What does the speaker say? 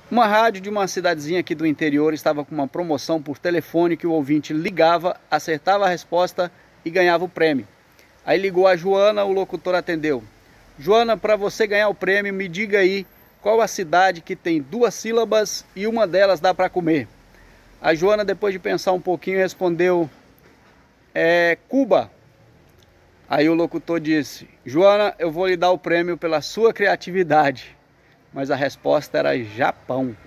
Uma rádio de uma cidadezinha aqui do interior estava com uma promoção por telefone que o ouvinte ligava, acertava a resposta e ganhava o prêmio. Aí ligou a Joana, o locutor atendeu. Joana, para você ganhar o prêmio, me diga aí qual a cidade que tem 2 sílabas e uma delas dá para comer. A Joana, depois de pensar um pouquinho, respondeu: Cuba. Aí o locutor disse: Joana, eu vou lhe dar o prêmio pela sua criatividade. Mas a resposta era Japão.